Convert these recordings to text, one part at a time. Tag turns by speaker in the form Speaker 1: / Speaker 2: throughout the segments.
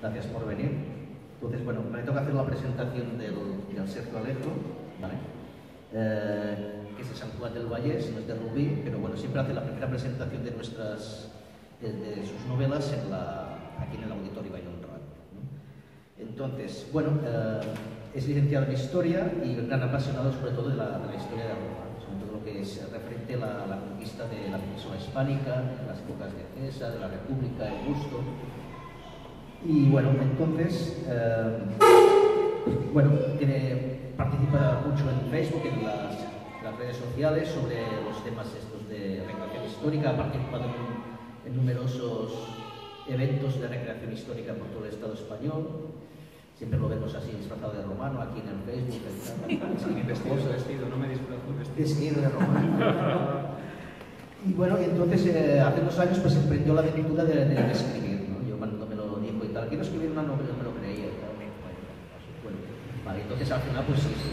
Speaker 1: Gracias por venir. Entonces, bueno, me toca hacer la presentación del Sergio Alejo, ¿vale? Que es de Sant Cugat del Vallès, no es de Rubí, pero bueno, siempre hace la primera presentación de sus novelas aquí en el Auditorio Vallhonrat, ¿no? Entonces, bueno, es licenciado en Historia y un gran apasionado sobre todo de la historia de Roma, sobre todo lo que es referente a la conquista de la península hispánica, las épocas de César, de la República, Augusto. Y bueno, entonces, participa mucho en Facebook, en las redes sociales, sobre los temas estos de recreación histórica, ha participado en numerosos eventos de recreación histórica por todo el Estado español. Siempre lo vemos así, disfrazado de romano, aquí en el Facebook.
Speaker 2: Vestido, no me disfrazo vestido.
Speaker 1: Vestido de romano. Y bueno, entonces, hace unos años pues emprendió la aventura de escribir, ¿no? Yo cuando me lo dijo y tal, quiero escribir una novela, me lo creía y tal. Bueno, vale, entonces al final pues sí.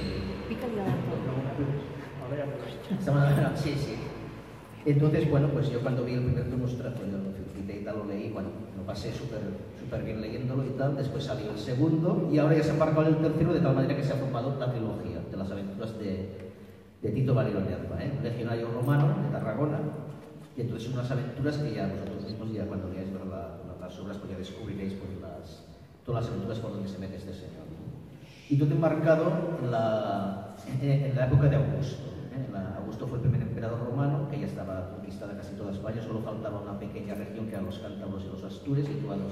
Speaker 1: Sí, sí. Entonces, bueno, pues yo cuando vi el primer demostrativo, lo felicité y tal, lo leí, bueno, lo pasé súper bien leyéndolo y tal. Después salió el segundo y ahora ya se ha embarcado el tercero, de tal manera que se ha formado la trilogía de las aventuras de Tito Valero Nerva, un legionario romano de Tarragona. Y entonces son unas aventuras que ya vosotros mismos, ya cuando veáis las obras, pues ya descubriréis pues, todas las aventuras por donde se mete este señor, ¿no? Y todo enmarcado en la época de Augusto. Augusto fue el primer emperador romano, que ya estaba conquistada casi toda España, solo faltaba una pequeña región que eran los cántabros y los astures, situados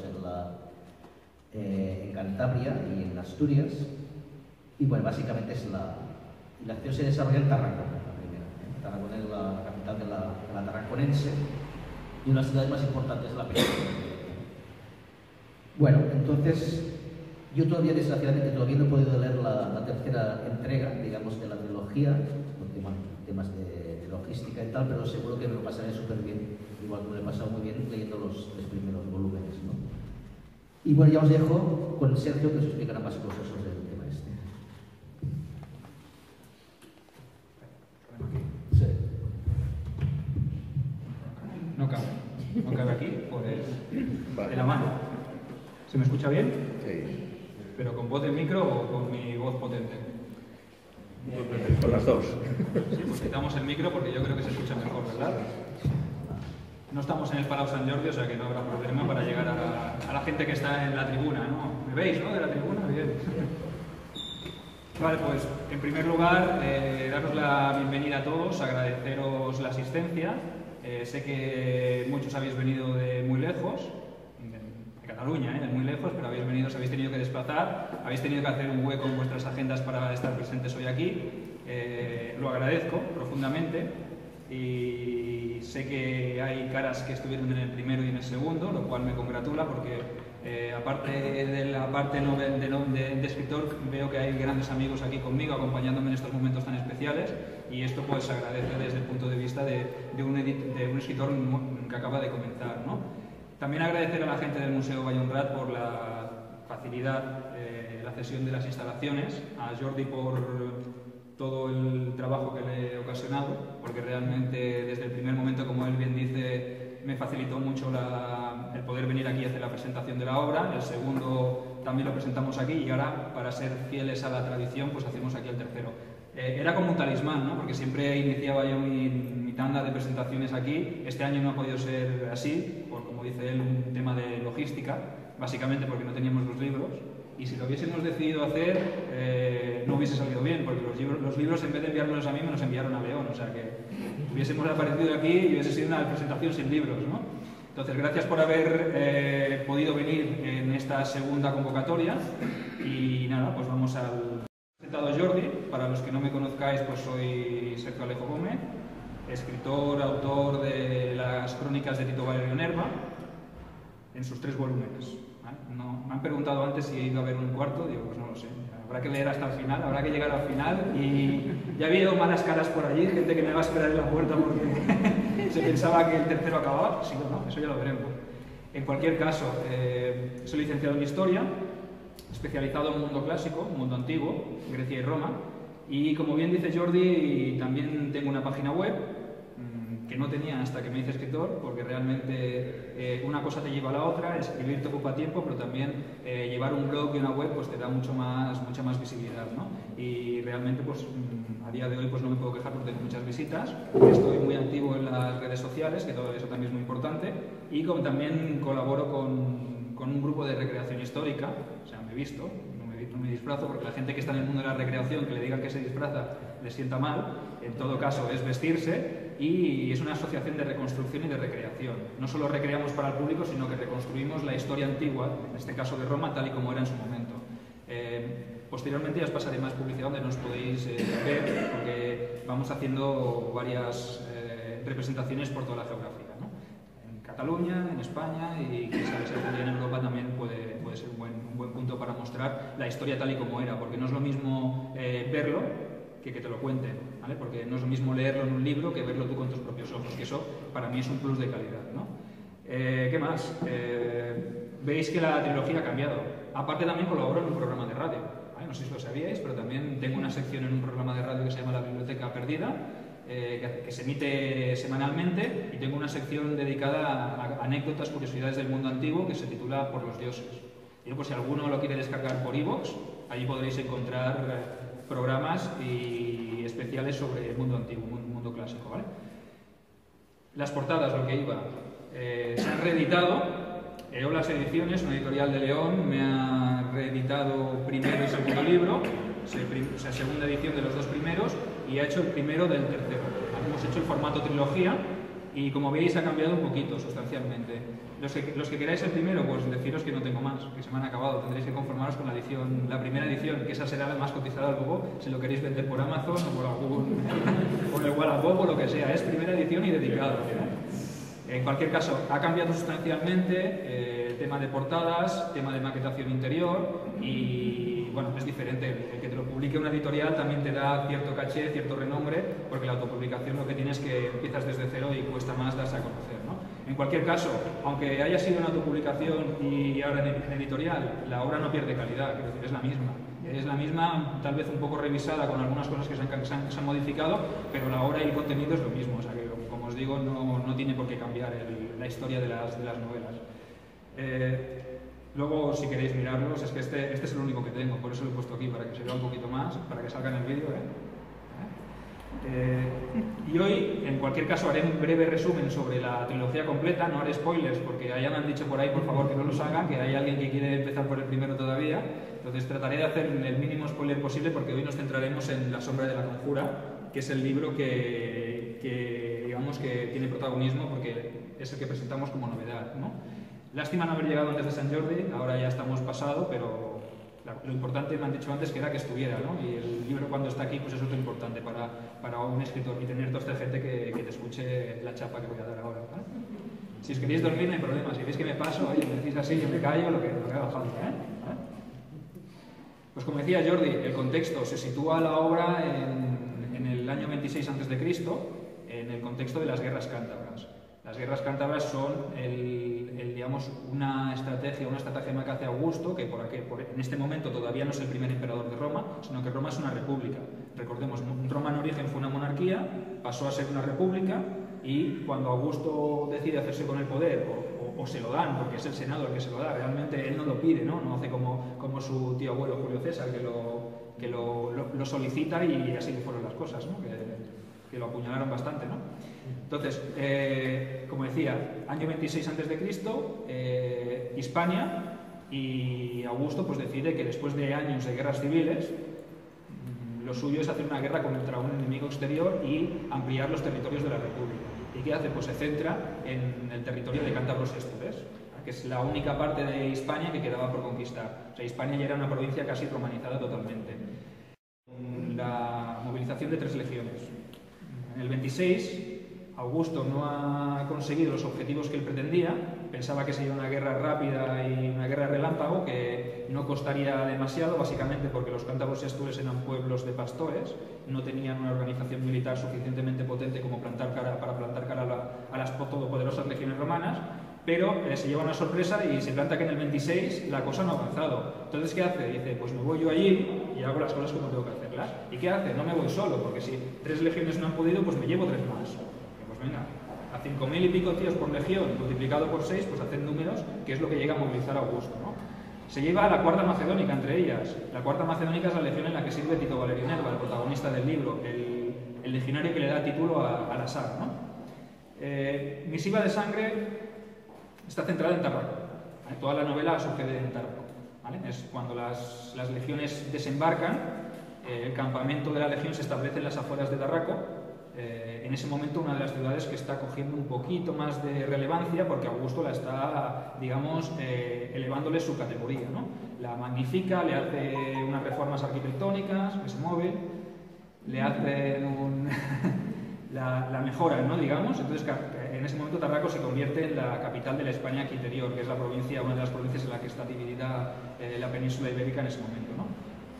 Speaker 1: en Cantabria y en Asturias. Y bueno, básicamente la acción se desarrolla en Tarragona, la primera. Tarragona es la capital de la tarraconense y una de las ciudades más importantes de la península. Bueno, entonces yo todavía, desgraciadamente, no he podido leer la tercera entrega, digamos, de la trilogía, porque, bueno, temas de logística y tal, pero seguro que me lo pasaré súper bien, igual que me lo he pasado muy bien leyendo los tres primeros volúmenes, ¿no? Y bueno, ya os dejo con Sergio, que os explicará más cosas sobre el tema este. Sí.
Speaker 2: No cabe aquí, por en la mano. ¿Se me escucha bien?
Speaker 3: Sí.
Speaker 2: ¿Pero con voz de micro o con mi voz potente?
Speaker 3: Con las dos.
Speaker 2: Sí, pues quitamos el micro porque yo creo que se escucha mejor, ¿verdad? No estamos en el Palau Sant Jordi, o sea que no habrá problema para llegar a la gente que está en la tribuna, ¿no? ¿Me veis, no? De la tribuna, bien. Vale, pues en primer lugar, daros la bienvenida a todos, agradeceros la asistencia. Sé que muchos habéis venido de muy lejos, de Cataluña, de muy lejos, pero os habéis tenido que desplazar, habéis tenido que hacer un hueco en vuestras agendas para estar presentes hoy aquí. Lo agradezco profundamente y sé que hay caras que estuvieron en el primero y en el segundo, lo cual me congratula porque aparte de la parte de escritor, veo que hay grandes amigos aquí conmigo acompañándome en estos momentos tan especiales y esto pues se agradece desde el punto de vista de un escritor que acaba de comenzar, ¿no? También agradecer a la gente del Museo Vallhonrat por la facilidad, la cesión de las instalaciones, a Jordi por todo el trabajo que le he ocasionado, porque realmente desde el primer momento, como él bien dice, me facilitó mucho el poder venir aquí a hacer la presentación de la obra. El segundo también lo presentamos aquí y ahora, para ser fieles a la tradición, pues hacemos aquí el tercero. Era como un talismán, ¿no? Porque siempre iniciaba yo mi tanda de presentaciones aquí. Este año no ha podido ser así, por, como dice él, un tema de logística, básicamente porque no teníamos los libros. Y si lo hubiésemos decidido hacer, no hubiese salido bien, porque los libros en vez de enviármelos a mí, me los enviaron a León. O sea que hubiésemos aparecido aquí y hubiese sido una presentación sin libros, ¿no? Entonces, gracias por haber podido venir en esta segunda convocatoria. Y nada, pues vamos al... Presentado Jordi. Para los que no me conozcáis, pues soy Sergio Alejo Gómez, escritor, autor de las crónicas de Tito Valero Nerva, en sus 3 volúmenes. No, me han preguntado antes si he ido a ver un cuarto, digo, pues no lo sé, habrá que leer hasta el final, habrá que llegar al final y ya ha habido malas caras por allí, gente que me va a esperar en la puerta porque se pensaba que el tercero acababa, sí o no, eso ya lo veremos. En cualquier caso, soy licenciado en Historia, especializado en mundo clásico, mundo antiguo, Grecia y Roma, y como bien dice Jordi, también tengo una página web, que no tenía hasta que me hice escritor, porque realmente una cosa te lleva a la otra, escribir te ocupa tiempo, pero también llevar un blog y una web pues te da mucha más visibilidad, ¿no? Y realmente pues a día de hoy pues no me puedo quejar porque tengo muchas visitas, estoy muy activo en las redes sociales, que todo eso también es muy importante, y también colaboro con un grupo de recreación histórica, o sea, me he visto, no me disfrazo, porque la gente que está en el mundo de la recreación, que le digan que se disfraza, le sienta mal. En todo caso, es vestirse, y es una asociación de reconstrucción y de recreación. No solo recreamos para el público, sino que reconstruimos la historia antigua, en este caso de Roma, tal y como era en su momento. Posteriormente ya os pasaré más publicidad donde nos podéis ver, porque vamos haciendo varias representaciones por toda la geografía, ¿no? En Cataluña, en España, y quien sabe si algún día en Europa también puede ser un buen punto para mostrar la historia tal y como era, porque no es lo mismo verlo que te lo cuenten, ¿vale? Porque no es lo mismo leerlo en un libro que verlo tú con tus propios ojos, que eso para mí es un plus de calidad, ¿no? ¿Qué más? Veis que la trilogía ha cambiado. Aparte también colaboro en un programa de radio, ¿vale? No sé si lo sabíais, pero también tengo una sección en un programa de radio que se llama La Biblioteca Perdida, que se emite semanalmente, y tengo una sección dedicada a anécdotas, curiosidades del mundo antiguo, que se titula Por los dioses. Y pues si alguno lo quiere descargar por iVoox, allí podréis encontrar programas y especiales sobre el mundo antiguo, el mundo clásico, ¿vale? Las portadas, lo que iba, se han reeditado. Eolas Ediciones, una editorial de León, me ha reeditado primero y segundo libro, o sea, segunda edición de los dos primeros, y ha hecho el primero del tercero. Hemos hecho el formato trilogía, y como veis ha cambiado un poquito, sustancialmente. Los que queráis el primero, pues deciros que no tengo más, que se me han acabado. Tendréis que conformaros con la primera edición, que esa será la más cotizada luego, si lo queréis vender por Amazon o por el Wallapop o lo que sea. Es primera edición y dedicado. En cualquier caso, ha cambiado sustancialmente el tema de portadas, tema de maquetación interior, y bueno, es diferente. El que te lo publique una editorial también te da cierto caché, cierto renombre, porque la autopublicación lo que tienes es que empiezas desde cero y cuesta más darse a conocer, ¿no? En cualquier caso, aunque haya sido una autopublicación y ahora en editorial, la obra no pierde calidad, quiero decir, es la misma. Es la misma, tal vez un poco revisada con algunas cosas que se han modificado, pero la obra y el contenido es lo mismo. O sea que, como os digo, no tiene por qué cambiar la historia de las novelas. Luego, si queréis mirarlos, es que este es el único que tengo, por eso lo he puesto aquí, para que se vea un poquito más, para que salga en el vídeo. Y hoy, en cualquier caso, haré un breve resumen sobre la trilogía completa, no haré spoilers, porque ya me han dicho por ahí, por favor, que no los hagan, que hay alguien que quiere empezar por el primero todavía. Entonces trataré de hacer el mínimo spoiler posible, porque hoy nos centraremos en La sombra de la conjura, que es el libro que digamos que tiene protagonismo, porque es el que presentamos como novedad, ¿no? Lástima no haber llegado antes de Sant Jordi, ahora ya estamos pasado, pero lo importante, me han dicho antes, que era que estuviera, ¿no? Y el libro, cuando está aquí, pues eso es lo importante para un escritor, y tener toda esta gente que te escuche la chapa que voy a dar ahora, ¿vale? Si os queréis dormir no hay problema, si veis que me paso, oye, me decís así, yo me callo, lo que haga falta, ¿eh? Pues como decía Jordi, el contexto se sitúa la obra en el año 26 a.C., en el contexto de las guerras cántabras. Las guerras cántabras son digamos, una estrategia que hace Augusto, que en este momento todavía no es el primer emperador de Roma, sino que Roma es una república. Recordemos, Roma en origen fue una monarquía, pasó a ser una república, y cuando Augusto decide hacerse con el poder, o se lo dan, porque es el Senado el que se lo da, realmente él no lo pide, ¿no? No hace como su tío abuelo Julio César, que lo solicita, y así fueron las cosas, ¿no? Que lo apuñalaron bastante, ¿no? Entonces, como decía, año 26 a.C., Hispania, y Augusto pues decide que después de años de guerras civiles, lo suyo es hacer una guerra contra un enemigo exterior y ampliar los territorios de la República. ¿Y qué hace? Pues se centra en el territorio de Cántabros y Astures, que es la única parte de Hispania que quedaba por conquistar. O sea, Hispania ya era una provincia casi romanizada totalmente. La movilización de 3 legiones. En el 26, Augusto no ha conseguido los objetivos que él pretendía, pensaba que sería una guerra rápida y una guerra relámpago que no costaría demasiado, básicamente porque los cántabros y astures eran pueblos de pastores, no tenían una organización militar suficientemente potente como para plantar cara a las todopoderosas legiones romanas, pero se lleva una sorpresa y se planta que en el 26 la cosa no ha avanzado. Entonces, ¿qué hace? Dice, pues me voy yo allí y hago las cosas como tengo que hacerlas. ¿Y qué hace? No me voy solo, porque si 3 legiones no han podido, pues me llevo 3 más. Pues venga, A 5.000 y pico tíos por legión, multiplicado por 6, pues hacen números, que es lo que llega a movilizar a Augusto, ¿no? Se lleva a la Cuarta Macedónica entre ellas. La Cuarta Macedónica es la legión en la que sirve Tito Valerio Nerva, el protagonista del libro, el legionario que le da título a la saga, ¿no? Misiva de sangre está centrada en Tarraco. ¿Vale? Toda la novela sucede en Tarraco. ¿Vale? Es cuando las legiones desembarcan, el campamento de la legión se establece en las afueras de Tarraco. En ese momento una de las ciudades que está cogiendo un poquito más de relevancia porque Augusto la está, digamos, elevándole su categoría, ¿no? La magnifica, le hace unas reformas arquitectónicas, que se mueve, le hace la mejora, ¿no? Digamos. Entonces, en ese momento Tarraco se convierte en la capital de la España interior, que es la provincia, una de las provincias en la que está dividida la península ibérica en ese momento, ¿no?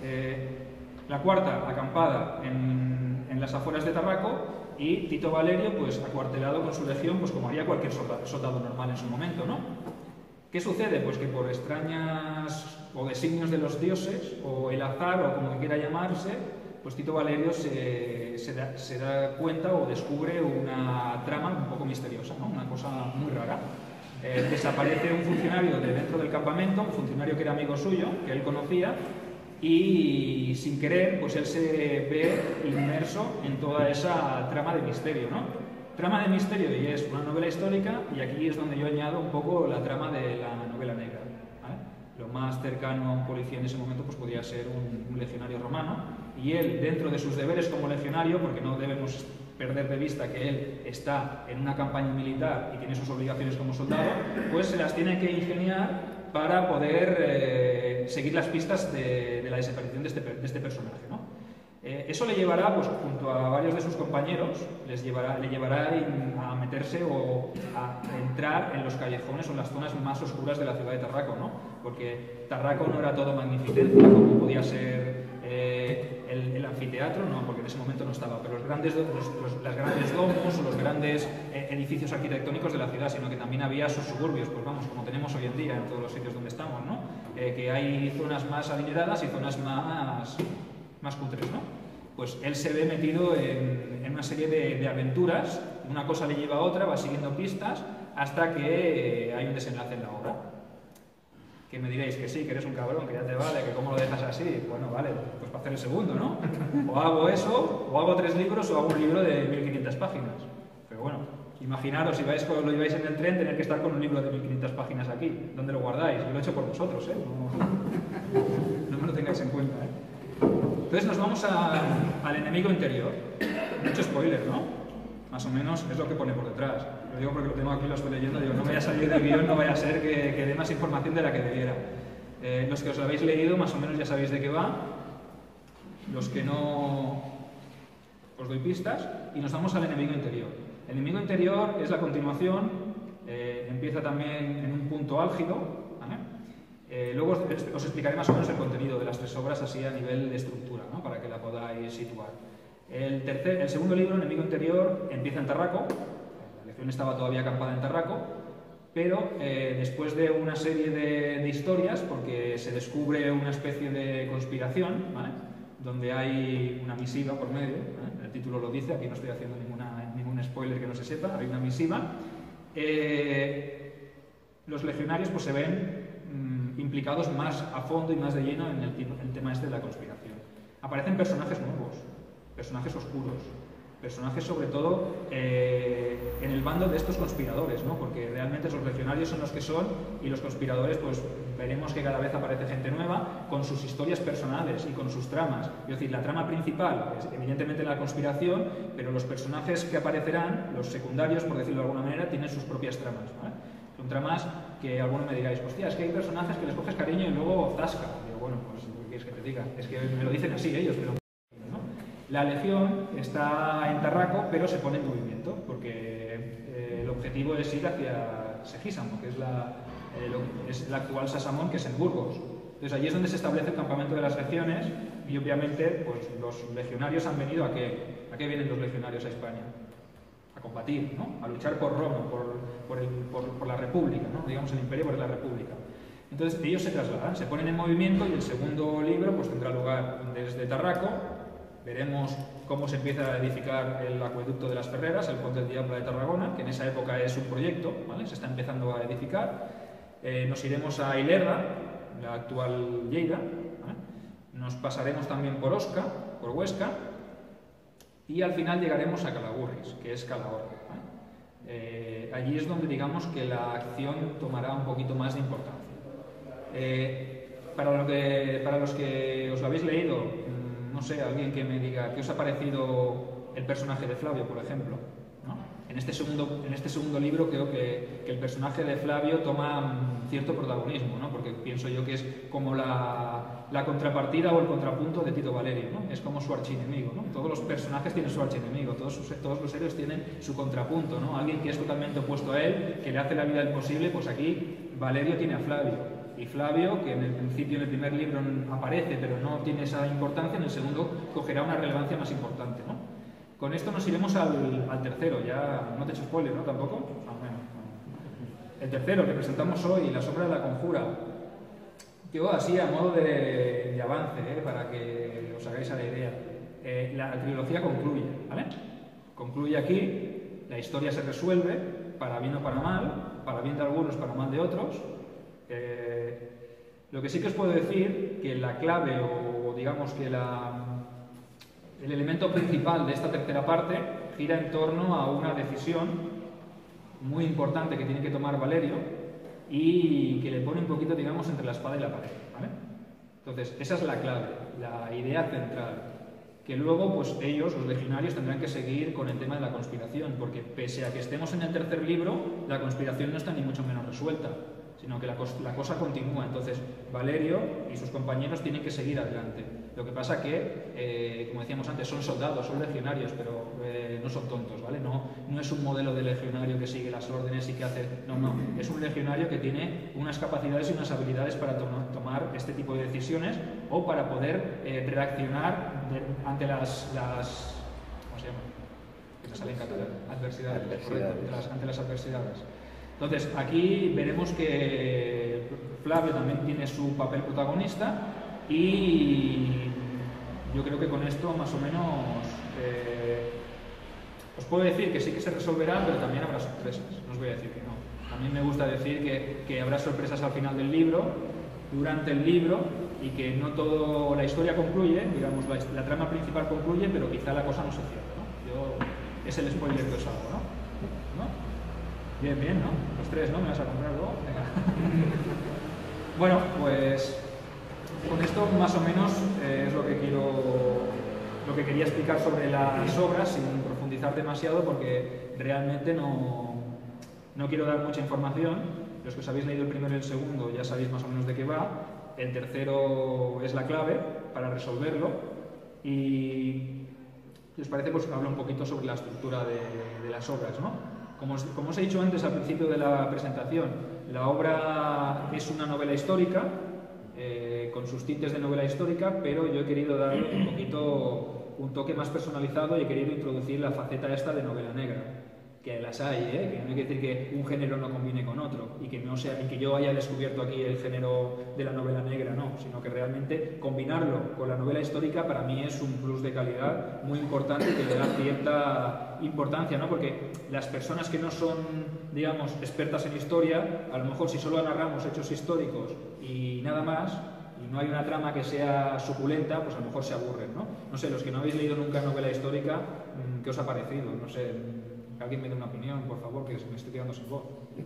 Speaker 2: La cuarta, acampada en las afueras de Tarraco, y Tito Valerio, pues acuartelado con su legión, pues como haría cualquier soldado normal en su momento, ¿no? ¿Qué sucede? Pues que por extrañas o designios de los dioses, o el azar, o como quiera llamarse, pues Tito Valerio se da cuenta o descubre una trama un poco misteriosa, ¿no? Una cosa muy rara. Desaparece un funcionario de dentro del campamento, un funcionario que era amigo suyo, que él conocía, y sin querer, pues él se ve inmerso en toda esa trama de misterio, ¿no? Trama de misterio, y es una novela histórica, y aquí es donde yo añado un poco la trama de la novela negra, ¿vale? Lo más cercano a un policía en ese momento pues podría ser un legionario romano, y él, dentro de sus deberes como legionario, porque no debemos perder de vista que él está en una campaña militar y tiene sus obligaciones como soldado, pues se las tiene que ingeniar para poder seguir las pistas de la desaparición de este personaje, ¿no? Eso le llevará, pues, junto a varios de sus compañeros, le llevará a meterse o a entrar en los callejones o en las zonas más oscuras de la ciudad de Tarraco, ¿no? Porque Tarraco no era todo magnificencia, como podía ser el anfiteatro, no, porque en ese momento no estaba, pero las grandes domos o los grandes edificios arquitectónicos de la ciudad, sino que también había sus suburbios, pues vamos, como tenemos hoy en día en todos los sitios donde estamos, ¿no? Que hay zonas más adineradas y zonas más cutres, ¿no? Pues él se ve metido en una serie de aventuras, una cosa le lleva a otra, va siguiendo pistas, hasta que hay un desenlace en la obra. Que me diréis que sí, que eres un cabrón, que ya te vale, que cómo lo dejas así. Bueno, vale, pues para hacer el segundo, ¿no? O hago eso, o hago 3 libros, o hago un libro de 1500 páginas. Pero bueno, imaginaros, si lo lleváis en el tren, tener que estar con un libro de 1500 páginas aquí. ¿Dónde lo guardáis? Yo lo he hecho por vosotros, ¿eh? No me lo tengáis en cuenta, ¿eh? Entonces nos vamos al enemigo interior. Mucho spoiler, ¿no? Más o menos es lo que pone por detrás. Lo digo porque lo tengo aquí, lo estoy leyendo, digo, no vaya a salir del guión, no vaya a ser que dé más información de la que debiera. Los que os lo habéis leído, más o menos ya sabéis de qué va. Los que no, os doy pistas. Y nos vamos al enemigo interior. El enemigo interior es la continuación, empieza también en un punto álgido, ¿vale? Luego os explicaré más o menos el contenido de las 3 obras así a nivel de estructura, ¿no? Para que la podáis situar. El segundo libro, Enemigo Interior, empieza en Tarraco. La legión estaba todavía acampada en Tarraco, pero después de una serie de historias, porque se descubre una especie de conspiración, ¿vale? Donde hay una misiva por medio, ¿vale? El título lo dice, aquí no estoy haciendo ningún spoiler que no se sepa, hay una misiva. Los legionarios pues, se ven implicados más a fondo y más de lleno en el tema este de la conspiración. Aparecen personajes nuevos, personajes oscuros, personajes sobre todo en el bando de estos conspiradores, ¿no? Porque realmente los legionarios son los que son y los conspiradores pues veremos que cada vez aparece gente nueva con sus historias personales y con sus tramas. Es decir, la trama principal es evidentemente la conspiración, pero los personajes que aparecerán, los secundarios por decirlo de alguna manera, tienen sus propias tramas, ¿vale? Son tramas que algunos me digáis, hostia, es que hay personajes que les coges cariño y luego zasca. Digo, bueno, pues ¿qué quieres que te diga? Es que me lo dicen así ellos, pero ¿no? La legión está en Tarraco, pero se pone en movimiento, porque el objetivo es ir hacia Segisamo, que es la actual Sasamón, que es en Burgos. Entonces allí es donde se establece el campamento de las legiones y obviamente pues, los legionarios han venido ¿a qué? ¿A qué vienen los legionarios a España? A combatir, ¿no? A luchar por Roma, por la República, ¿no? Digamos el imperio por la República. Entonces ellos se trasladan, se ponen en movimiento y el segundo libro pues, tendrá lugar desde Tarraco, Veremos cómo se empieza a edificar el acueducto de las Ferreras, el Pont del Diable de Tarragona, que en esa época es un proyecto, ¿vale? Se está empezando a edificar. Nos iremos a Ilerda, la actual Lleida, ¿vale? Nos pasaremos también por Osca, por Huesca, y al final llegaremos a Calagurris, que es Calahorra, ¿vale? Allí es donde digamos que la acción tomará un poquito más de importancia. Para los que os lo habéis leído, no sé, alguien que me diga qué os ha parecido el personaje de Flavio, por ejemplo, ¿no? En este segundo libro creo que el personaje de Flavio toma cierto protagonismo, ¿no? Porque pienso yo que es como la contrapartida o el contrapunto de Tito Valerio, ¿no? Es como su archienemigo, ¿no? Todos los personajes tienen su archienemigo, todos los héroes tienen su contrapunto, ¿no? Alguien que es totalmente opuesto a él, que le hace la vida imposible, pues aquí Valerio tiene a Flavio. Y Flavio, que en el principio, en el primer libro aparece, pero no tiene esa importancia, en el segundo cogerá una relevancia más importante, ¿no? Con esto nos iremos al tercero, ya no te he hecho spoiler, ¿no? ¿Tampoco? Bueno. El tercero que presentamos hoy, La sombra de la conjura. Yo así a modo de avance, para que os hagáis a la idea. La trilogía concluye, ¿vale? Concluye aquí, la historia se resuelve, para bien o para mal, para bien de algunos, para mal de otros. Lo que sí que os puedo decir, que la clave o digamos que el elemento principal de esta tercera parte gira en torno a una decisión muy importante que tiene que tomar Valerio y que le pone un poquito, digamos, entre la espada y la pared, ¿vale? Entonces, esa es la clave, la idea central, que luego, pues ellos, los legionarios, tendrán que seguir con el tema de la conspiración, porque pese a que estemos en el tercer libro, la conspiración no está ni mucho menos resuelta, sino que la cosa continúa. Entonces, Valerio y sus compañeros tienen que seguir adelante. Lo que pasa que, como decíamos antes, son soldados, son legionarios, pero no son tontos, ¿vale? No es un modelo de legionario que sigue las órdenes y que hace... No, es un legionario que tiene unas capacidades y unas habilidades para tomar este tipo de decisiones o para poder reaccionar ante las... ¿Cómo se llama? Que me sale en catalán. Adversidades. Correcto, ante las adversidades. Entonces, aquí veremos que Flavio también tiene su papel protagonista y yo creo que con esto más o menos os puedo decir que sí que se resolverá, pero también habrá sorpresas, no os voy a decir que no. También me gusta decir que habrá sorpresas al final del libro, durante el libro, y que no toda la historia concluye, digamos, la trama principal concluye, pero quizá la cosa no se cierra, ¿no? Es el spoiler que os hago, ¿no? Bien, ¿no? Los tres, ¿no? ¿Me vas a comprar luego? Venga. Bueno, pues con esto más o menos es lo que quería explicar sobre las obras, sin profundizar demasiado, porque realmente no quiero dar mucha información. Los que os habéis leído el primero y el segundo ya sabéis más o menos de qué va. El tercero es la clave para resolverlo. Y si os parece, pues hablo un poquito sobre la estructura de las obras, ¿no? Como os he dicho antes al principio de la presentación, la obra es una novela histórica, con sus tintes de novela histórica, pero yo he querido darle un toque más personalizado y he querido introducir la faceta esta de novela negra, que las hay, que no hay que decir que un género no combine con otro y que yo haya descubierto aquí el género de la novela negra, no, sino que realmente combinarlo con la novela histórica para mí es un plus de calidad muy importante que le da cierta importancia, ¿no? Porque las personas que no son, digamos, expertas en historia, a lo mejor si solo narramos hechos históricos y nada más, y no hay una trama que sea suculenta, pues a lo mejor se aburren, ¿no? No sé, los que no habéis leído nunca novela histórica, ¿qué os ha parecido? No sé, alguien me dé una opinión, por favor, que me estoy quedando sin voz.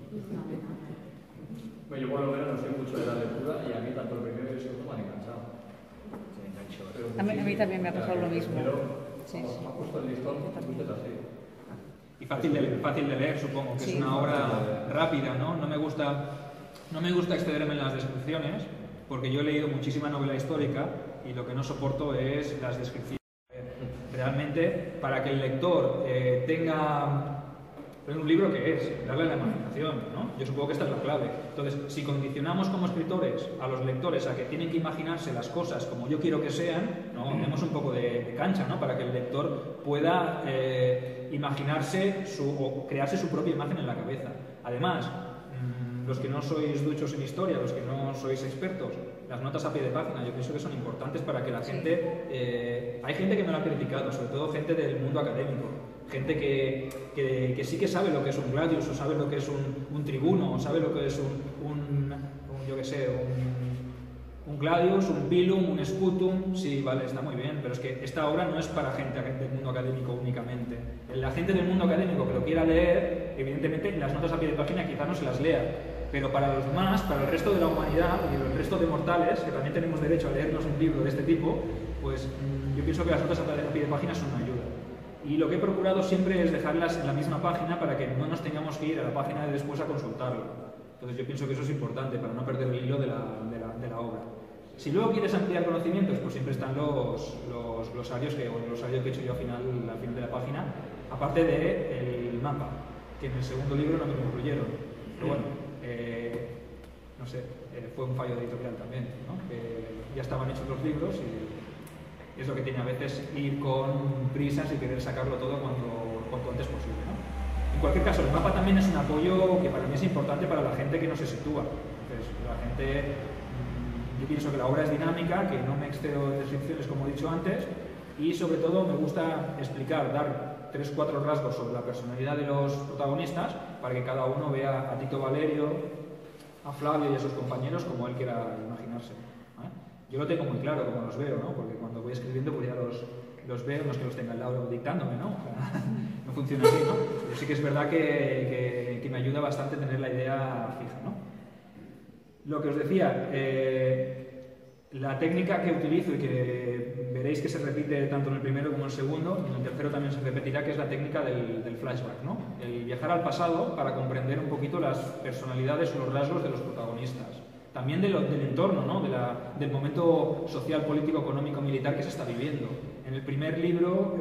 Speaker 3: Bueno, yo por lo menos no soy mucho de la lectura y a mí tanto el primero y el segundo me han enganchado.
Speaker 4: A mí también me ha pasado lo mismo.
Speaker 3: Pero
Speaker 4: Sí.
Speaker 3: me ha puesto el listón muchas así.
Speaker 2: Y fácil de leer, supongo, que
Speaker 4: Sí.
Speaker 2: es una obra rápida, ¿no? No me gusta excederme en las descripciones, porque yo he leído muchísima novela histórica y lo que no soporto es las descripciones. Realmente, para que el lector tenga un libro que es darle a la imaginación, ¿no? Yo supongo que esta es la clave. Entonces, si condicionamos como escritores a los lectores a que tienen que imaginarse las cosas como yo quiero que sean, ¿no? Demos un poco de cancha, ¿no? Para que el lector pueda imaginarse o crearse su propia imagen en la cabeza. Además, los que no sois duchos en historia, los que no sois expertos, las notas a pie de página, yo pienso que son importantes para que la gente... hay gente que me lo ha criticado, sobre todo gente del mundo académico, gente que sí que sabe lo que es un gladius, o sabe lo que es un tribuno, o sabe lo que es yo qué sé, un gladius, un pilum, un sputum. Sí, vale, está muy bien, pero es que esta obra no es para gente del mundo académico únicamente. La gente del mundo académico que lo quiera leer, evidentemente las notas a pie de página quizás no se las lea, pero para los demás, para el resto de la humanidad y el resto de mortales, que también tenemos derecho a leernos un libro de este tipo, pues yo pienso que las notas a pie de página son una ayuda. Y lo que he procurado siempre es dejarlas en la misma página para que no nos tengamos que ir a la página de después a consultarlo. Entonces yo pienso que eso es importante para no perder el hilo de la obra. Si luego quieres ampliar conocimientos, pues siempre están los glosarios, el glosario que he hecho yo al final de la página, aparte del mapa, que en el segundo libro no me lo incluyeron. Pero bueno, no sé, fue un fallo de editorial también, ¿no? Que ya estaban hechos los libros y es lo que tiene a veces ir con prisas y querer sacarlo todo cuanto antes posible, ¿no? En cualquier caso, el mapa también es un apoyo que para mí es importante para la gente que no se sitúa. Entonces, la gente, yo pienso que la obra es dinámica, que no me excedo de descripciones como he dicho antes, y sobre todo me gusta explicar, dar 3-4 rasgos sobre la personalidad de los protagonistas para que cada uno vea a Tito Valerio, a Flavio y a sus compañeros como él quiera imaginarse. Yo lo tengo muy claro como los veo, ¿no? Porque cuando voy escribiendo pues ya los veo, no es que los tenga al lado dictándome, ¿no? No funciona así, ¿no? Pero sí que es verdad que me ayuda bastante tener la idea fija, ¿no? Lo que os decía, la técnica que utilizo y que veréis que se repite tanto en el primero como en el segundo, y en el tercero también se repetirá, que es la técnica del flashback, ¿no? El viajar al pasado para comprender un poquito las personalidades o los rasgos de los protagonistas. También del entorno, ¿no? Del momento social, político, económico, militar que se está viviendo. En el primer libro,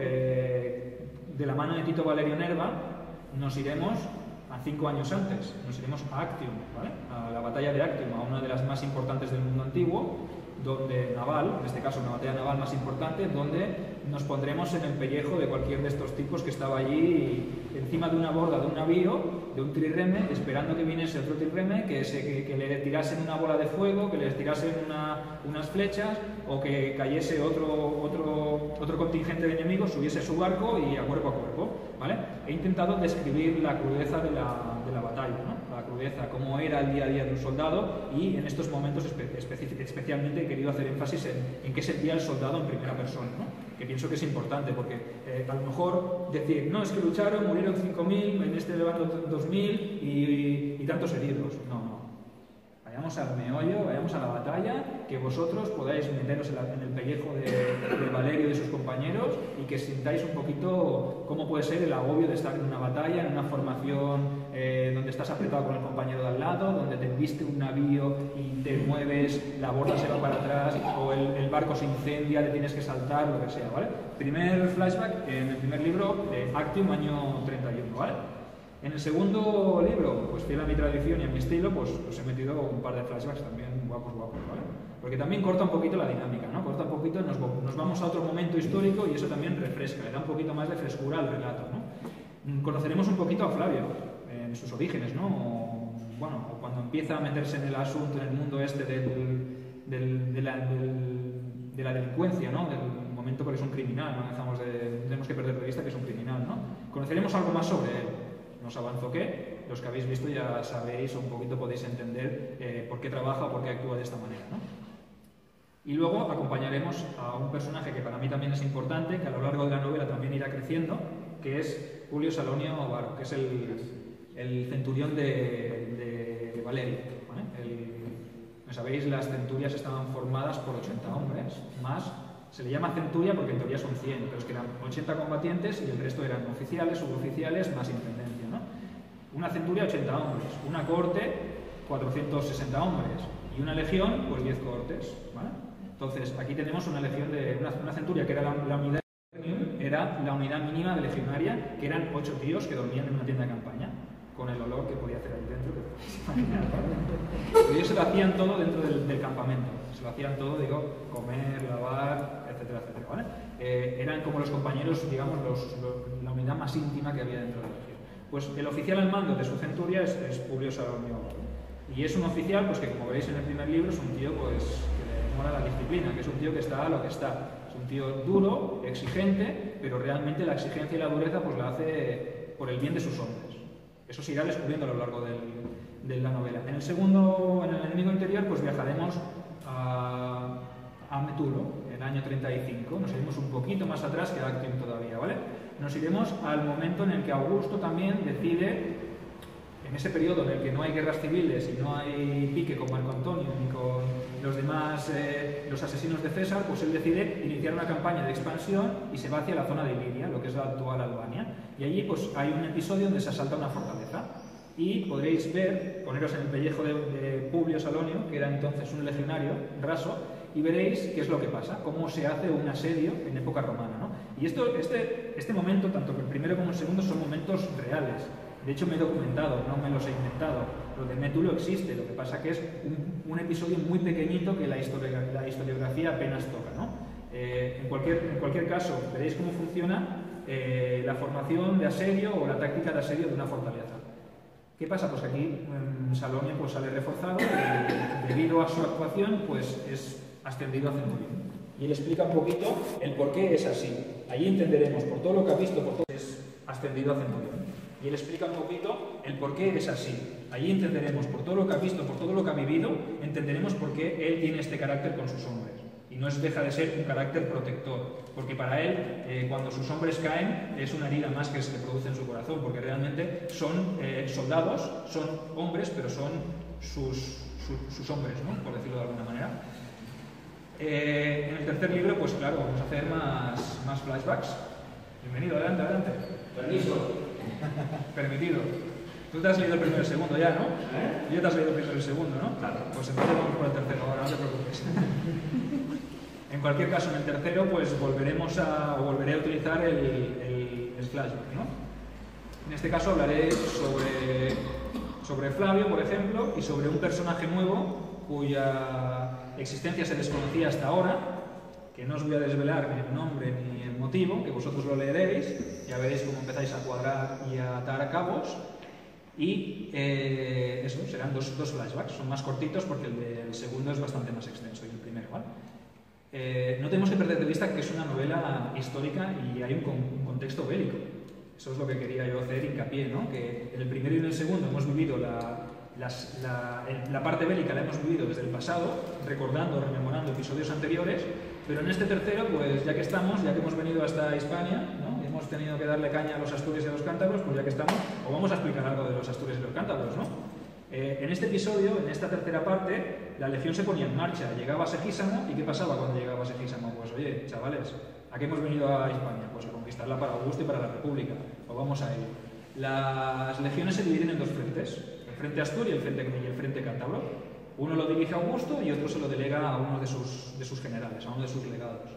Speaker 2: de la mano de Tito Valerio Nerva, nos iremos a 5 años antes, nos iremos a Actium, ¿vale? A la batalla de Actium, a una de las más importantes del mundo antiguo, donde naval, en este caso una batalla naval más importante, donde nos pondremos en el pellejo de cualquier de estos tipos que estaba allí encima de una borda de un navío, de un trireme, esperando que viniese otro trireme, que le tirasen una bola de fuego, que les tirasen unas flechas, o que cayese otro contingente de enemigos, subiese su barco y a cuerpo, ¿vale? He intentado describir la crudeza de la batalla, ¿no? La crudeza, cómo era el día a día de un soldado, y en estos momentos especialmente he querido hacer énfasis en qué sentía el soldado en primera persona, ¿no? Que pienso que es importante, porque a lo mejor decir, no, es que lucharon, murieron 5.000, en este levanto 2.000 y tantos heridos. No. Vayamos al meollo, vayamos a la batalla, que vosotros podáis meteros en el pellejo de Valerio y de sus compañeros y que sintáis un poquito cómo puede ser el agobio de estar en una batalla, en una formación donde estás apretado con el compañero de al lado, donde te embiste un navío y te mueves, la borda se va para atrás o el barco se incendia, te tienes que saltar, lo que sea, ¿vale? Primer flashback en el primer libro, Actium, año 31, ¿vale? En el segundo libro, pues fiel a mi tradición y a mi estilo, pues he metido un par de flashbacks también guapos, ¿vale? Porque también corta un poquito la dinámica, ¿no? Corta un poquito, nos vamos a otro momento histórico y eso también refresca, le da un poquito más de frescura al relato, ¿no? Conoceremos un poquito a Flavio, en sus orígenes, ¿no? O cuando empieza a meterse en el asunto, en el mundo este de la delincuencia, ¿no? Del momento, porque es un criminal, no tenemos que perder de vista que es un criminal, ¿no? Conoceremos algo más sobre él. No os avanzo que los que habéis visto ya sabéis o un poquito podéis entender por qué trabaja o por qué actúa de esta manera, ¿no? Y luego acompañaremos a un personaje que para mí también es importante, que a lo largo de la novela también irá creciendo, que es Publio Salonio Varo, que es el centurión de Valerio, ¿vale? Como sabéis, las centurias estaban formadas por 80 hombres, más, se le llama centuria porque en teoría son 100, pero es que eran 80 combatientes y el resto eran oficiales, suboficiales, más intendencia, ¿no? Una centuria, 80 hombres, una cohorte, 460 hombres, y una legión, pues 10 cohortes, ¿vale? Entonces, aquí tenemos una legión una centuria que era la unidad, era la unidad mínima de legionaria, que eran 8 tíos que dormían en una tienda de campaña, con el olor que podía hacer ahí dentro, que podéis imaginar. Pero ellos se lo hacían todo dentro del campamento, se lo hacían todo, comer, lavar, etcétera, ¿vale? Eran como los compañeros, digamos, la unidad más íntima que había dentro de la legión. Pues el oficial al mando de su centuria es Publio Salonio Varo. Y es un oficial, pues que como veréis en el primer libro, es un tío, pues, que disciplina, que es un tío que está a lo que está. Es un tío duro, exigente, pero realmente la exigencia y la dureza pues la hace por el bien de sus hombres. Eso se irá descubriendo a lo largo de la novela. En el segundo, en el enemigo interior, pues viajaremos a Metulo, en el año 35. Nos iremos un poquito más atrás que Actium todavía, ¿vale? Nos iremos al momento en el que Augusto también decide, en ese periodo en el que no hay guerras civiles y no hay pique con Marco Antonio ni con los demás, los asesinos de César, pues él decide iniciar una campaña de expansión y se va hacia la zona de Iliria, lo que es la actual Albania. Y allí pues hay un episodio donde se asalta una fortaleza. Y podréis ver, poneros en el pellejo de Publio Salonio, que era entonces un legionario raso, y veréis qué es lo que pasa, cómo se hace un asedio en época romana, ¿no? Y este momento, tanto el primero como el segundo, son momentos reales. De hecho, me he documentado, no me los he inventado. Lo de Métulo existe, lo que pasa que es un episodio muy pequeñito que la historiografía apenas toca, ¿no? En cualquier caso, veréis cómo funciona la formación de asedio o la táctica de asedio de una fortaleza. ¿Qué pasa? Pues que aquí Salonio pues, sale reforzado y debido a su actuación pues, es ascendido a centurión. Y él explica un poquito el por qué es así. Allí entenderemos, por todo lo que ha visto, por todo es ascendido a centurión. Y él explica un poquito el por qué es así. Allí entenderemos, por todo lo que ha visto, por todo lo que ha vivido, entenderemos por qué él tiene este carácter con sus hombres. Y no deja de ser un carácter protector, porque para él, cuando sus hombres caen, es una herida más que se produce en su corazón, porque realmente son soldados, son hombres, pero son sus hombres, ¿no? Por decirlo de alguna manera. En el tercer libro, pues claro, vamos a hacer más flashbacks. Bienvenido, adelante, adelante.
Speaker 3: Permiso.
Speaker 2: Permitido. Tú te has leído el primero y el segundo ya, ¿no? Ya te has leído el primero y el segundo, ¿no? Claro. Pues entonces vamos por el tercero ahora, no te preocupes. En cualquier caso, en el tercero, pues volveré a utilizar el flashback, ¿no? En este caso hablaré sobre Flavio, por ejemplo, y sobre un personaje nuevo cuya existencia se desconocía hasta ahora, que no os voy a desvelar ni el nombre ni el motivo, que vosotros lo leeréis, ya veréis cómo empezáis a cuadrar y a atar cabos. Y eso, serán dos flashbacks, son más cortitos porque el segundo es bastante más extenso y el primero, ¿vale? No tenemos que perder de vista que es una novela histórica y hay un contexto bélico. Eso es lo que quería yo hacer hincapié, ¿no? Que en el primero y en el segundo hemos vivido la parte bélica, la hemos vivido desde el pasado, recordando, rememorando episodios anteriores, pero en este tercero, pues ya que estamos, ya que hemos venido hasta Hispania, ¿no? Hemos tenido que darle caña a los astures y a los cántabros, pues ya que estamos, os vamos a explicar algo de los astures y los cántabros, ¿no? En este episodio, en esta tercera parte, la legión se ponía en marcha, llegaba a Segísamo, ¿y qué pasaba cuando llegaba a Segísamo? Pues oye, chavales, ¿a qué hemos venido a Hispania? Pues a conquistarla para Augusto y para la República, pues vamos a ello. Las legiones se dividen en dos frentes, el frente Astur y el frente Cántabro. Uno lo dirige Augusto y otro se lo delega a uno de sus generales, a uno de sus legados.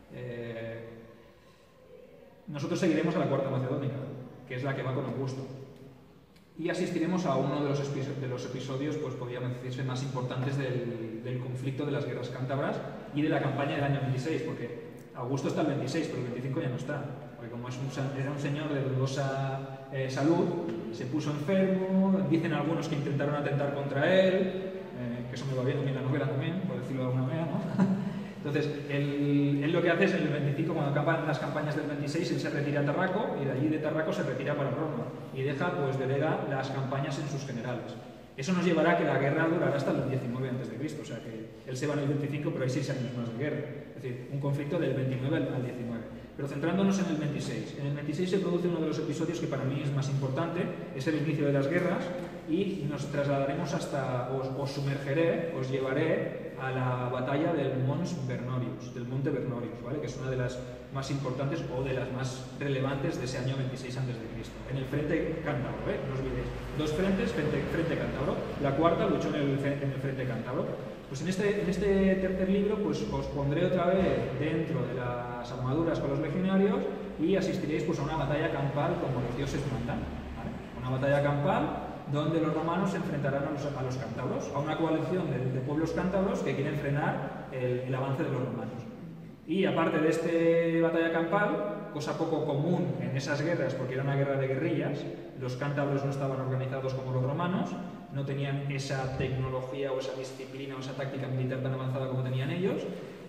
Speaker 2: Nosotros seguiremos a la Cuarta Macedónica, que es la que va con Augusto. Y asistiremos a uno de los episodios, pues podríamos decirse, más importantes del conflicto de las guerras cántabras y de la campaña del año 26, porque Augusto está el 26, pero el 25 ya no está, porque como era un señor de dudosa salud, se puso enfermo, dicen algunos que intentaron atentar contra él, que eso me va bien a mí en la novela también, por decirlo de alguna manera, ¿no? Entonces, él lo que hace es en el 25, cuando acaban las campañas del 26, él se retira a Tarraco y de allí de Tarraco se retira para Roma y delega las campañas en sus generales. Eso nos llevará a que la guerra durará hasta el 19 a.C., o sea que él se va en el 25, pero hay 6 años más de guerra. Es decir, un conflicto del 29 al 19. Pero centrándonos en el 26. En el 26 se produce uno de los episodios que para mí es más importante, es el inicio de las guerras, y nos trasladaremos hasta, os sumergeré, os llevaré a la batalla del Mons Bernorius, del Monte Bernorius, ¿vale? Que es una de las más importantes o de las más relevantes de ese año 26 a.C. En el frente cántabro, no os olvidéis. Dos frentes, frente cántabro. La cuarta luchó en el frente cántabro. Pues en este tercer libro pues os pondré otra vez dentro de las armaduras con los legionarios y asistiréis pues a una batalla campal como los dioses mandan, ¿vale? Una batalla campal donde los romanos se enfrentarán a los cántabros, a una coalición de pueblos cántabros que quieren frenar el avance de los romanos. Y aparte de esta batalla campal, cosa poco común en esas guerras, porque era una guerra de guerrillas, los cántabros no estaban organizados como los romanos, no tenían esa tecnología o esa disciplina o esa táctica militar tan avanzada como tenían ellos,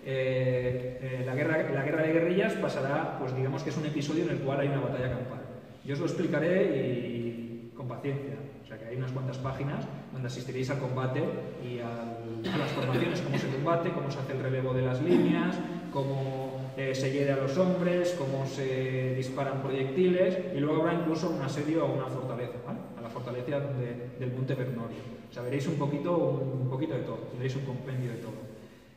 Speaker 2: La guerra de guerrillas pasará, pues digamos que es un episodio en el cual hay una batalla campal. Yo os lo explicaré y con paciencia. O sea que hay unas cuantas páginas donde asistiréis al combate y a las formaciones, cómo se combate, cómo se hace el relevo de las líneas, cómo se hiere a los hombres, cómo se disparan proyectiles, y luego habrá incluso un asedio a una fortaleza, ¿vale? A la fortaleza del Monte Vernorio. O sea, veréis un poquito de todo, tendréis un compendio de todo.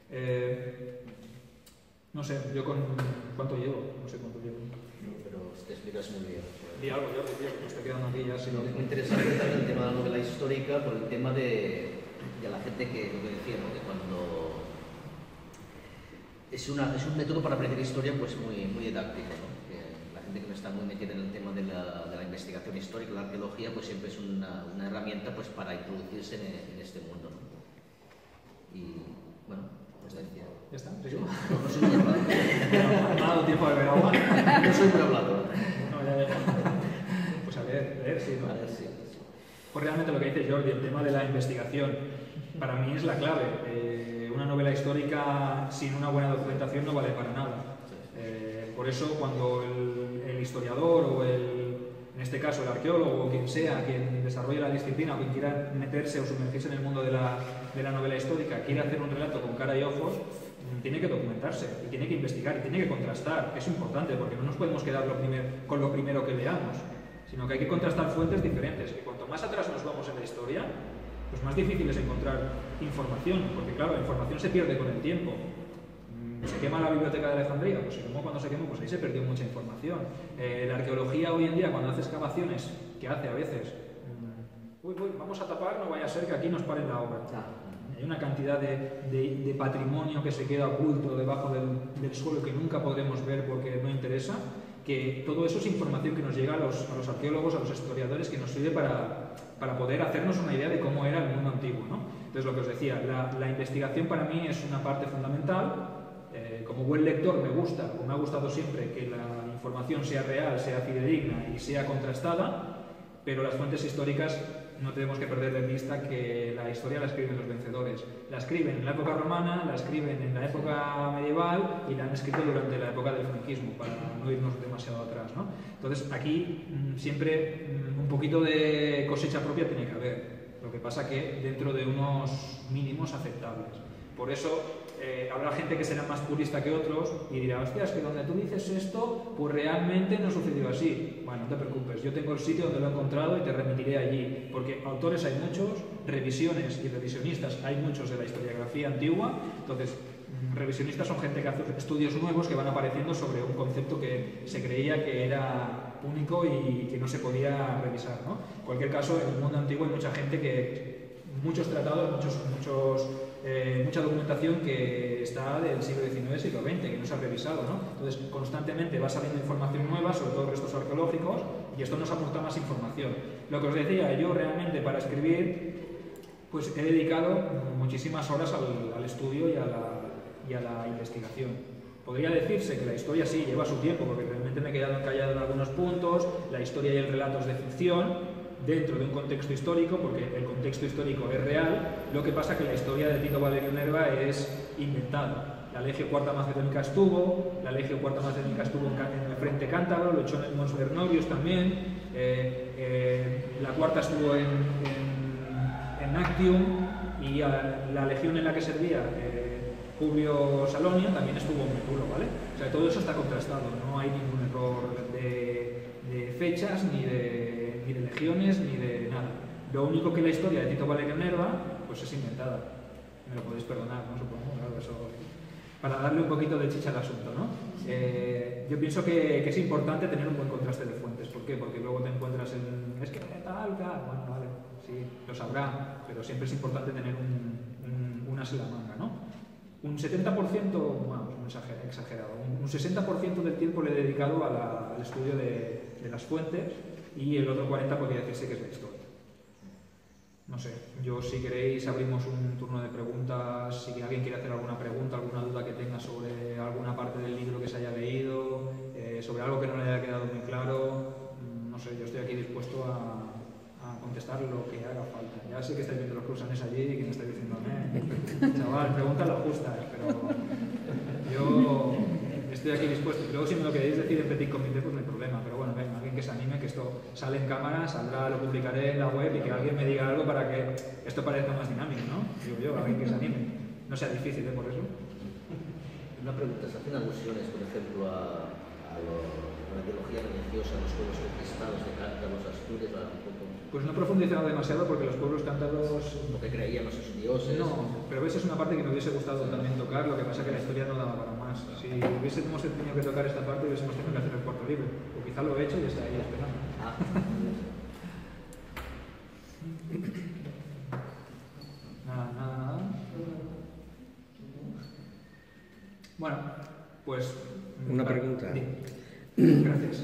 Speaker 2: No sé, yo ¿cuánto llevo? No sé cuánto llevo.
Speaker 1: No, pero te explicas muy bien.
Speaker 2: Di algo, yo te digo, que me estoy quedando aquí ya.
Speaker 1: Lo que es muy interesante también el tema de la novela histórica, por el tema de la gente que, lo que decía, ¿no? Que cuando es un método para aprender historia pues muy didáctico, ¿no? Que la gente que no está muy metida en el tema de la investigación histórica, la arqueología, pues siempre es una herramienta pues para introducirse en este mundo, ¿no? Y bueno, pues decía.
Speaker 2: ¿Ya está?
Speaker 1: ¿Sí? No soy muy hablador.
Speaker 2: No me ha dado tiempo de beber agua.
Speaker 1: No soy muy hablador.
Speaker 2: No, ya. Pues a leer sí, ¿no?
Speaker 1: A ver, sí.
Speaker 2: Pues realmente lo que dice Jordi, el tema de la investigación, para mí es la clave. Una novela histórica sin una buena documentación no vale para nada. Por eso cuando el historiador o en este caso el arqueólogo o quien sea, quien desarrolle la disciplina o quien quiera meterse o sumergirse en el mundo de la novela histórica, quiere hacer un relato con cara y ojos, tiene que documentarse y tiene que investigar y tiene que contrastar. Es importante porque no nos podemos quedar con lo primero que leamos, sino que hay que contrastar fuentes diferentes. Y cuanto más atrás nos vamos en la historia, pues más difícil es encontrar información, porque claro, la información se pierde con el tiempo. ¿Se quema la biblioteca de Alejandría? Pues se quemó cuando se quemó, pues ahí se perdió mucha información. La arqueología hoy en día, cuando hace excavaciones, que hace a veces, vamos a tapar, no vaya a ser que aquí nos paren la obra. Hay una cantidad de patrimonio que se queda oculto debajo del suelo que nunca podremos ver porque no interesa, que todo eso es información que nos llega a los arqueólogos, a los historiadores, que nos sirve para poder hacernos una idea de cómo era el mundo antiguo, ¿no? Entonces, lo que os decía, la investigación para mí es una parte fundamental. Como buen lector me gusta, o me ha gustado siempre, que la información sea real, sea fidedigna y sea contrastada, pero las fuentes históricas no tenemos que perder de vista que la historia la escriben los vencedores. La escriben en la época romana, la escriben en la época medieval y la han escrito durante la época del franquismo, para no irnos demasiado atrás, ¿no? Entonces, aquí siempre un poquito de cosecha propia tiene que haber. Lo que pasa que dentro de unos mínimos aceptables. Por eso habrá gente que será más purista que otros y dirá, hostia, es que donde tú dices esto, pues realmente no sucedió así. Bueno, no te preocupes, yo tengo el sitio donde lo he encontrado y te remitiré allí, porque autores hay muchos, revisiones y revisionistas hay muchos de la historiografía antigua. Entonces, revisionistas son gente que hace estudios nuevos que van apareciendo sobre un concepto que se creía que era único y que no se podía revisar, ¿no? En cualquier caso, en el mundo antiguo hay mucha gente muchos tratados, mucha documentación que está del siglo XIX, siglo XX, que no se ha revisado, ¿no? Entonces, constantemente va saliendo información nueva, sobre todo restos arqueológicos, y esto nos aporta más información. Lo que os decía, yo realmente para escribir, pues he dedicado muchísimas horas al estudio y a la investigación. Podría decirse que la historia sí lleva su tiempo, porque realmente me he quedado encallado en algunos puntos, la historia y el relato es de ficción, dentro de un contexto histórico, porque el contexto histórico es real. Lo que pasa es que la historia de Tito Valerio Nerva es inventada. La Legio Cuarta Macedónica estuvo, en el frente cántabro, lo echó en el Mons Vernorius también, la cuarta estuvo en Actium, y la legión en la que servía Publio Salonio también estuvo en Metulo, ¿vale? O sea, todo eso está contrastado, no hay ningún error de fechas, ni de legiones, ni de nada. Lo único que la historia de Tito Valerio Nerva, pues es inventada. Me lo podéis perdonar, ¿no? Supongo, claro, eso, para darle un poquito de chicha al asunto, ¿no? Yo pienso que es importante tener un buen contraste de fuentes. ¿Por qué? Porque luego te encuentras es que tal, bueno, vale, sí, lo sabrá, pero siempre es importante tener un as en la manga, ¿no? Un 70%, bueno, exagerado, un 60% del tiempo le he dedicado al estudio de las fuentes, y el otro 40% podría decirse que es la historia. No sé, yo si queréis abrimos un turno de preguntas, si alguien quiere hacer alguna pregunta, alguna duda que tenga sobre alguna parte del libro que se haya leído, sobre algo que no le haya quedado muy claro, no sé, yo estoy aquí dispuesto a contestar lo que haga falta. Ya sé que estáis viendo los cruzanes allí y que me estáis diciendo, chaval, pregunta lo justa, pero luego si me lo queréis decir en petit comité, pues no hay problema. Pero bueno, venga, alguien que se anime, que esto sale en cámara, saldrá, lo publicaré en la web y que alguien me diga algo para que esto parezca más dinámico, ¿no? Digo yo, alguien que se anime. No sea difícil, por eso.
Speaker 1: Una pregunta, ¿se hacen alusiones, por ejemplo, a la ideología religiosa, a los pueblos conquistados de Cántabros, Asturias, un poco?
Speaker 2: Pues no he profundizado demasiado porque los pueblos cántabros...
Speaker 1: Lo que creían los dioses...
Speaker 2: No, pero ves, es una parte que me hubiese gustado también tocar, lo que pasa que la historia no daba para más. Si hubiésemos tenido que tocar esta parte, hubiésemos tenido que hacer el cuarto libro. O quizá lo he hecho y está ahí esperando. Nada. Bueno, pues...
Speaker 5: Una pregunta.
Speaker 2: Gracias.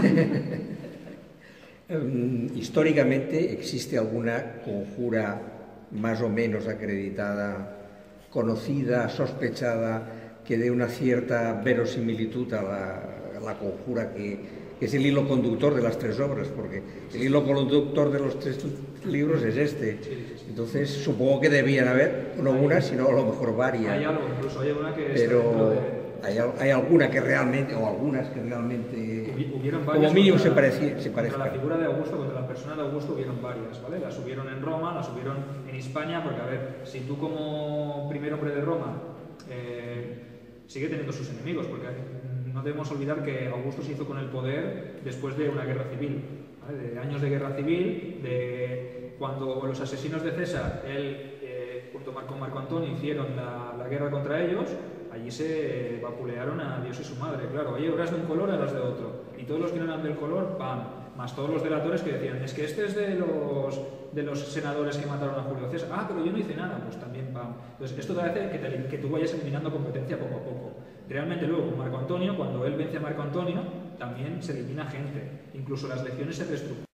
Speaker 5: Históricamente, ¿existe alguna conjura más o menos acreditada, conocida, sospechada, que dé una cierta verosimilitud a la conjura que es el hilo conductor de las tres obras? Porque el hilo conductor de los tres libros es este. Entonces, supongo que debían haber, no una, sino a lo mejor varias.
Speaker 2: Hay algo, incluso hay una que...
Speaker 5: Pero hay alguna que realmente, o algunas que realmente,
Speaker 2: hubieron varias,
Speaker 5: como mínimo, se
Speaker 2: parezcan.
Speaker 5: Contra
Speaker 2: la figura de Augusto, contra la persona de Augusto, hubieron varias, ¿vale? Las subieron en Roma, las subieron en Hispania, porque, a ver, si tú como primer hombre de Roma sigue teniendo sus enemigos, porque no debemos olvidar que Augusto se hizo con el poder después de una guerra civil, ¿vale? De años de guerra civil, de cuando los asesinos de César, él junto con Marco Antonio hicieron la guerra contra ellos. Allí se vapulearon a Dios y su madre, claro. Oye, eras de un color, eras de otro. Y todos los que no eran del color, ¡pam! Más todos los delatores que decían, es que este es de los senadores que mataron a Julio César. Ah, pero yo no hice nada, pues también, ¡pam! Entonces, esto te hace que tú vayas eliminando competencia poco a poco. Realmente luego, con Marco Antonio, cuando él vence a Marco Antonio, también se elimina gente. Incluso las legiones se reestructuran.